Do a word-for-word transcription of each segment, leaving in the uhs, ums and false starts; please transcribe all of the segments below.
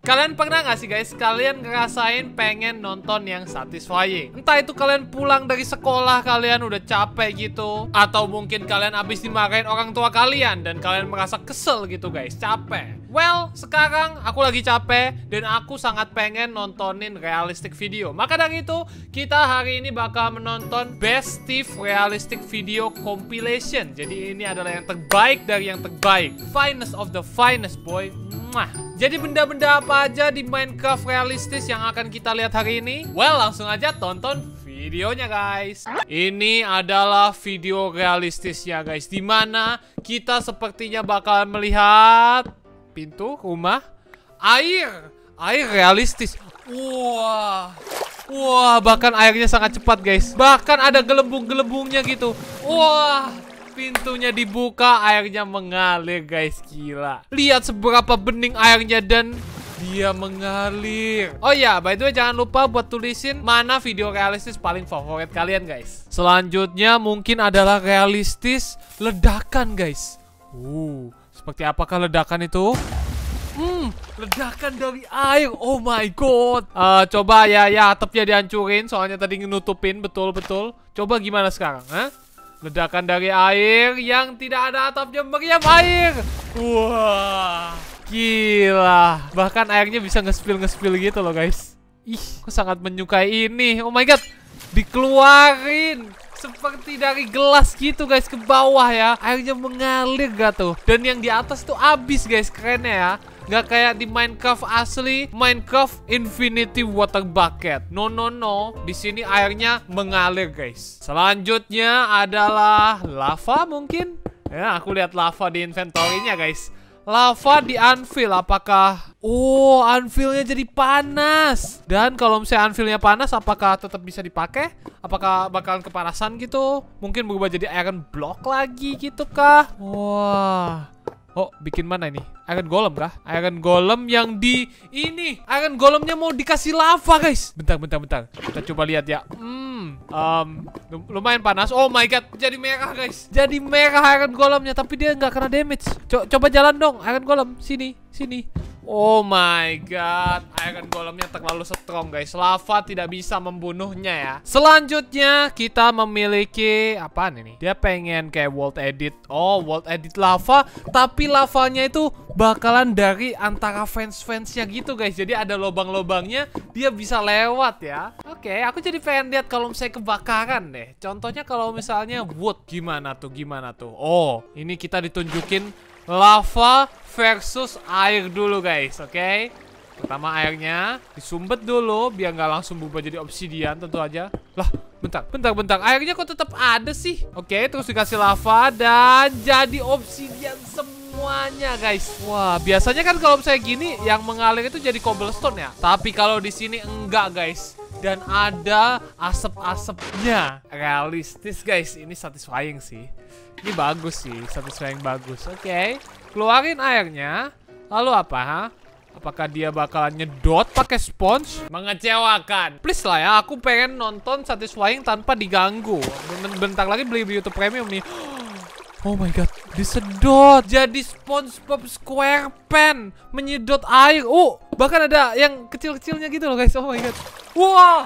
Kalian pernah gak sih guys, kalian ngerasain pengen nonton yang satisfying? Entah itu kalian pulang dari sekolah, kalian udah capek gitu, atau mungkin kalian abis dimarahin orang tua kalian dan kalian merasa kesel gitu guys, capek. Well, sekarang aku lagi capek dan aku sangat pengen nontonin realistic video. Maka dari itu, kita hari ini bakal menonton Best Steve Realistic Video Compilation. Jadi ini adalah yang terbaik dari yang terbaik, finest of the finest boy. Mwah. Jadi benda-benda apa aja di Minecraft realistis yang akan kita lihat hari ini? Well, langsung aja tonton videonya guys. Ini adalah video realistisnya guys, dimana kita sepertinya bakal melihat pintu rumah, air, air realistis. Wah, wah, bahkan airnya sangat cepat guys. Bahkan ada gelembung-gelembungnya gitu. Wah, pintunya dibuka, airnya mengalir guys, gila. Lihat seberapa bening airnya dan dia mengalir. Oh ya, by the way jangan lupa buat tulisin mana video realistis paling favorit kalian guys. Selanjutnya mungkin adalah realistis ledakan guys. Uh, seperti apakah ledakan itu? Hmm, ledakan dari air. Oh my god. Uh, coba ya, ya atapnya dihancurin. Soalnya tadi nutupin betul-betul. Coba gimana sekarang? Hah? Ledakan dari air yang tidak ada atapnya, meriam air. Wah, gila. Bahkan airnya bisa nge-spill-nge-spill gitu loh guys. Ih, aku sangat menyukai ini. Oh my god, dikeluarin seperti dari gelas gitu guys ke bawah ya. Airnya mengalir gak tuh. Dan yang di atas tuh abis guys, kerennya ya. Gak kayak di Minecraft asli, Minecraft Infinity Water Bucket. No no no, di sini airnya mengalir guys. Selanjutnya adalah lava mungkin. Ya, aku lihat lava di inventory-nya guys. Lava di anvil, apakah? Oh, anvilnya jadi panas. Dan kalau misalnya anvilnya panas, apakah tetap bisa dipakai? Apakah bakalan kepanasan gitu? Mungkin berubah jadi iron block lagi gitu kah? Wah. Oh, bikin mana ini? Iron Golem kah? Iron Golem yang di ini. Iron Golemnya mau dikasih lava, guys. Bentar, bentar, bentar. Kita coba lihat ya. Hmm, um, lumayan panas. Oh my god, jadi merah, guys. Jadi merah Iron Golemnya, tapi dia nggak kena damage. Co coba jalan dong, Iron Golem. Sini, sini. Oh my god, Iron Golemnya terlalu strong guys. Lava tidak bisa membunuhnya ya. Selanjutnya kita memiliki apaan ini? Dia pengen kayak world edit. Oh, world edit lava. Tapi lavanya itu bakalan dari antara fans-fansnya gitu guys. Jadi ada lubang-lubangnya, dia bisa lewat ya. Oke, aku jadi pengen lihat kalau misalnya kebakaran deh. Contohnya kalau misalnya wood, gimana tuh, gimana tuh. Oh, ini kita ditunjukin lava versus air dulu guys, oke? Okay? Pertama airnya disumbet dulu biar nggak langsung berubah jadi obsidian tentu aja. Lah, bentar, bentar, bentar. Airnya kok tetap ada sih? Oke, okay, terus dikasih lava dan jadi obsidian semuanya guys. Wah, biasanya kan kalau misalnya gini yang mengalir itu jadi cobblestone ya. Tapi kalau di sini enggak guys. Dan ada asap-asapnya. Realistis guys, ini satisfying sih. Ini bagus sih, satisfying bagus. Oke, okay. Keluarin airnya. Lalu apa? Ha? Apakah dia bakalan nyedot pakai sponge? Mengecewakan. Please lah ya, aku pengen nonton satisfying tanpa diganggu. Bentar lagi beli YouTube Premium nih. Oh my god, disedot. Jadi SpongeBob SquarePants menyedot air. Oh, bahkan ada yang kecil-kecilnya gitu loh guys. Oh my god. Wah.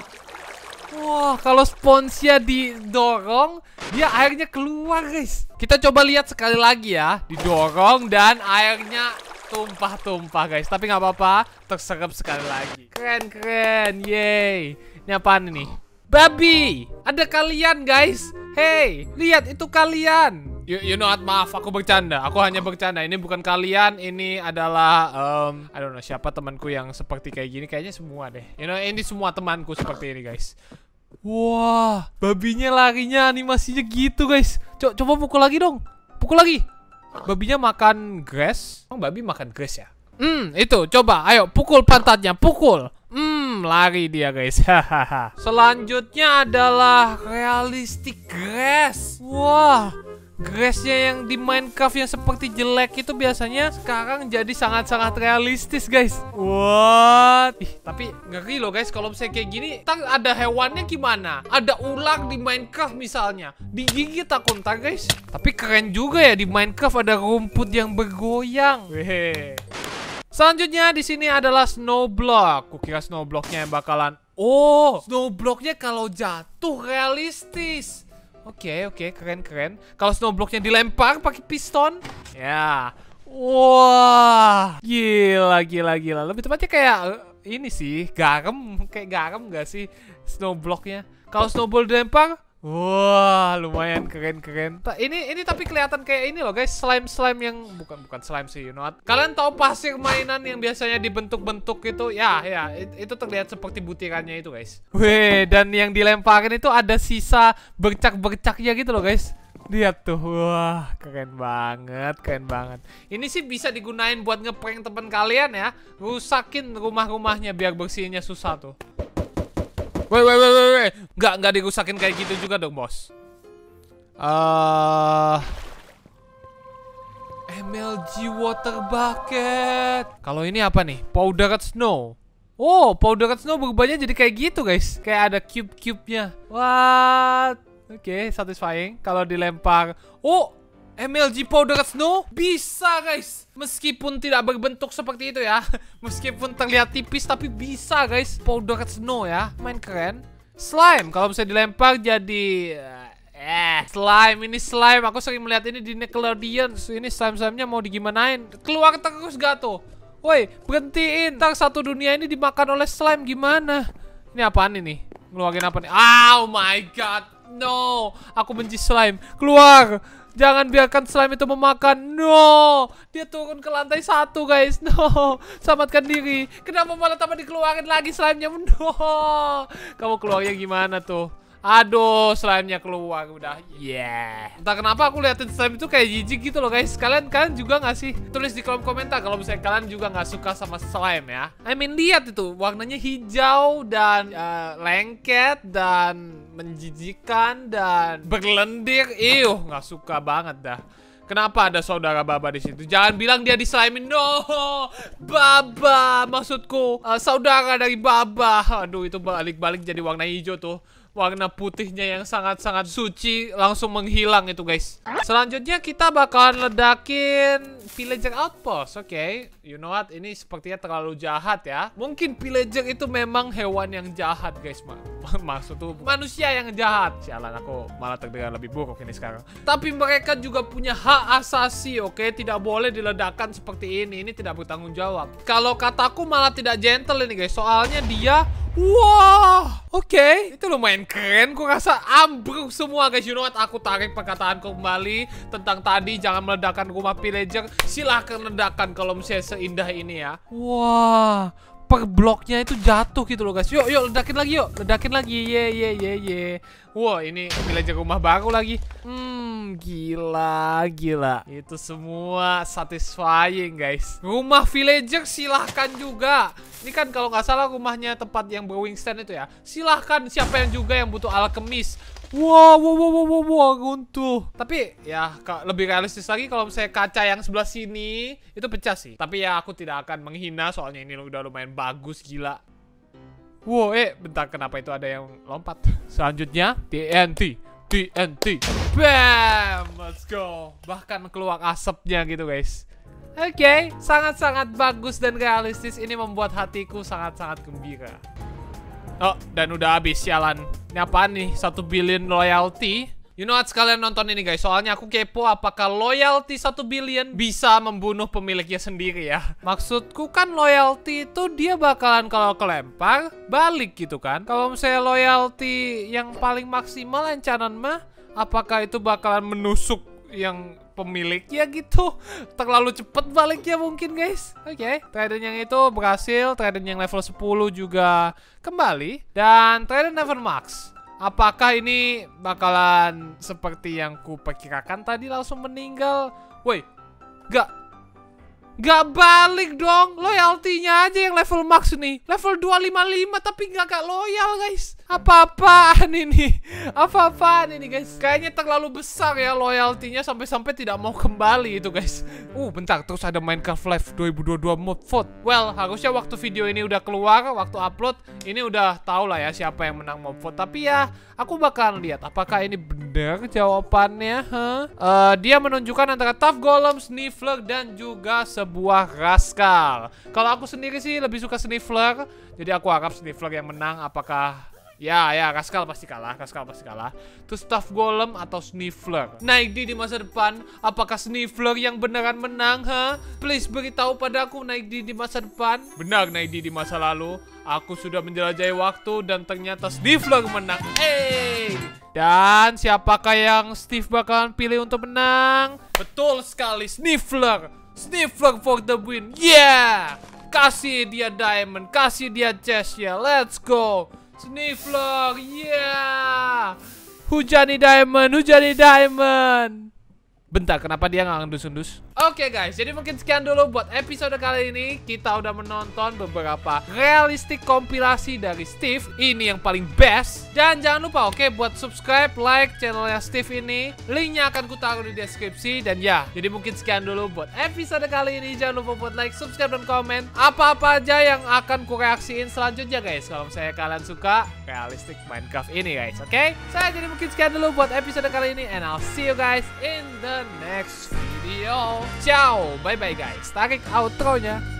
Wah, kalau sponsnya didorong, dia airnya keluar guys. Kita coba lihat sekali lagi ya. Didorong dan airnya tumpah-tumpah guys. Tapi nggak apa-apa, terserap sekali lagi. Keren-keren, yeay. Ini apaan ini? Babi, ada kalian guys. Hey, lihat itu kalian. You, you know what, maaf, aku bercanda. Aku hanya bercanda. Ini bukan kalian, ini adalah um, I don't know siapa temanku yang seperti kayak gini. Kayaknya semua deh. You know, ini semua temanku seperti ini guys. Wah, babinya larinya animasinya gitu guys. Co coba pukul lagi dong. Pukul lagi. Babinya makan grass. Oh, babi makan grass ya? Hmm, itu. Coba, ayo pukul pantatnya, pukul. Hmm, lari dia guys. Hahaha. Selanjutnya adalah realistic grass. Wah, grassnya yang di Minecraft yang seperti jelek itu biasanya sekarang jadi sangat-sangat realistis guys. What? Ih, tapi ngeri loh guys kalau misalnya kayak gini. Ntar ada hewannya gimana? Ada ular di Minecraft misalnya, digigit aku ntar guys. Tapi keren juga ya di Minecraft ada rumput yang bergoyang. Wehe. Selanjutnya di sini adalah snow block. Kukira snow blocknya yang bakalan. Oh, snow blocknya kalau jatuh realistis. Oke, oke, keren keren. Kalau snow blocknya dilempar pakai piston, ya. Wah, gila gila gila. Lebih tepatnya kayak ini sih, garam, kayak garam gak sih snow blocknya? Kalau snowball dilempar, wah, lumayan keren-keren. Ini ini tapi kelihatan kayak ini loh guys, slime-slime yang bukan bukan slime sih, you know what? Kalian tahu pasir mainan yang biasanya dibentuk-bentuk itu? Ya, ya, itu terlihat seperti butirannya itu guys. Weh, dan yang dilemparin itu ada sisa bercak-bercaknya gitu loh guys. Lihat tuh, wah, keren banget, keren banget. Ini sih bisa digunain buat ngeprank temen kalian ya, rusakin rumah-rumahnya biar bersihinnya susah tuh. Weh, weh, weh, weh, nggak, nggak dirusakin kayak gitu juga dong, bos. Uh, M L G water bucket. Kalau ini apa nih? Powdered snow. Oh, powdered snow berubahnya jadi kayak gitu, guys. Kayak ada cube-cube-nya. What? Oke, okay, satisfying. Kalau dilempar, oh, M L G powdered snow bisa, guys. Meskipun tidak berbentuk seperti itu ya. Meskipun terlihat tipis tapi bisa, guys. Powdered snow ya, main keren. Slime, kalau bisa dilempar jadi eh slime. Ini slime, aku sering melihat ini di Nickelodeon. Ini slime-slimenya mau digimanain? Keluar terus gak tuh? Woi, berhentiin. Ntar satu dunia ini dimakan oleh slime gimana? Ini apaan ini? Ngeluarin apa nih? Oh my god. No, aku benci slime. Keluar. Jangan biarkan slime itu memakan. No, dia turun ke lantai satu, guys. No, selamatkan diri. Kenapa malah tambah dikeluarin lagi slime-nya? No, kamu keluarnya gimana tuh? Aduh, slime-nya keluar udah. Yeah. Entah kenapa aku liatin slime itu kayak jijik gitu loh, guys. Kalian kalian juga nggak sih? Tulis di kolom komentar kalau misalnya kalian juga nggak suka sama slime ya. I mean, lihat itu warnanya hijau dan uh, lengket dan menjijikan dan berlendir. Ih, nggak suka banget dah. Kenapa ada saudara Baba di situ? Jangan bilang dia dislimin. No, Baba maksudku uh, saudara dari Baba. Aduh, itu balik-balik jadi warna hijau tuh. Warna putihnya yang sangat-sangat suci langsung menghilang itu, guys. Selanjutnya kita bakalan ledakin villager outpost. Oke, okay. You know what? Ini sepertinya terlalu jahat ya. Mungkin villager itu memang hewan yang jahat, guys. Maksud tuh manusia yang jahat. Sialan, aku malah terdengar lebih buruk ini sekarang. Tapi mereka juga punya hak asasi, oke? Okay? Tidak boleh diledakkan seperti ini. Ini tidak bertanggung jawab. Kalau kataku malah tidak gentle ini, guys. Soalnya dia wah, oke, okay. Itu lumayan keren. Gue rasa ambruk semua, guys. You know what? Aku tarik perkataanku kembali tentang tadi jangan meledakkan rumah villager. Silahkan ledakan kalau misalnya seindah ini ya. Wah, per bloknya itu jatuh gitu loh, guys. Yuk, yuk, ledakin lagi, yuk. Ledakin lagi, ye, ye, ye, ye. Wah, ini villager rumah baru lagi. Hmm, gila, gila. Itu semua satisfying, guys. Rumah villager silahkan juga. Ini kan kalau nggak salah rumahnya tempat yang berwingstand itu ya. Silahkan siapa yang juga yang butuh alkemis. Wow, wow, wow, wow, wow, runtuh. Tapi ya lebih realistis lagi kalau misalnya kaca yang sebelah sini itu pecah sih. Tapi ya aku tidak akan menghina soalnya ini udah lumayan bagus, gila. Wow, eh bentar, kenapa itu ada yang lompat? Selanjutnya T N T, T N T. Bam, let's go. Bahkan keluar asapnya gitu, guys. Oke, okay, sangat-sangat bagus dan realistis. Ini membuat hatiku sangat-sangat gembira. Oh, dan udah habis, sialan. Ini apaan nih? Satu billion loyalty. You know what, sekalian nonton ini, guys. Soalnya aku kepo apakah loyalty satu billion bisa membunuh pemiliknya sendiri ya. Maksudku kan loyalty itu dia bakalan kalau kelempar balik gitu kan. Kalau misalnya loyalty yang paling maksimal encanan mah, apakah itu bakalan menusuk yang pemiliknya gitu? Terlalu cepet baliknya mungkin, guys. Oke, okay. Trident yang itu berhasil. Trident yang level sepuluh juga kembali. Dan Trident level max. Apakah ini bakalan seperti yang ku perkirakan tadi langsung meninggal? Woi, gak Gak balik dong. Loyalty-nya aja yang level max nih. Level dua lima lima tapi gak, gak loyal, guys. Apa-apaan ini? Apa-apaan ini guys? Kayaknya terlalu besar ya loyaltinya sampai-sampai tidak mau kembali itu guys. Uh bentar, terus ada Minecraft Live dua ribu dua puluh dua mod vote. Well, harusnya waktu video ini udah keluar, waktu upload ini udah tahu lah ya siapa yang menang mob vote. Tapi ya aku bakal lihat apakah ini benar jawabannya. Huh? Uh, dia menunjukkan antara Tough Golem, Sniffler dan juga sebuah Rascal. Kalau aku sendiri sih lebih suka Sniffler, jadi aku harap Sniffler yang menang. Apakah ya, ya, Rascal pasti kalah, Rascal pasti kalah. Terus Tough Golem atau Sniffler? Naikdi di masa depan, apakah Sniffler yang beneran menang, ha? Please beritahu padaku, Naikdi di masa depan. Benar, Naikdi di masa lalu. Aku sudah menjelajahi waktu dan ternyata Sniffler menang. Hey! Dan siapakah yang Steve bakalan pilih untuk menang? Betul sekali, Sniffler. Sniffler for the win. Yeah! Kasih dia diamond, kasih dia chest ya. Let's go. Sniffler, yeah. Hujani diamond, hujani diamond. Bentar, kenapa dia nggak ngendus-endus? Oke guys, jadi mungkin sekian dulu buat episode kali ini. Kita udah menonton beberapa realistik kompilasi dari Steve. Ini yang paling best. Dan jangan lupa oke buat subscribe, like channelnya Steve ini. Linknya akan kutaruh di deskripsi. Dan ya, jadi mungkin sekian dulu buat episode kali ini. Jangan lupa buat like, subscribe, dan komen apa-apa aja yang akan kureaksiin selanjutnya guys. Kalau misalnya kalian suka realistik Minecraft ini guys, oke? Saya jadi mungkin sekian dulu buat episode kali ini. And I'll see you guys in the next video. Ciao, bye bye guys. Tarik outro-nya.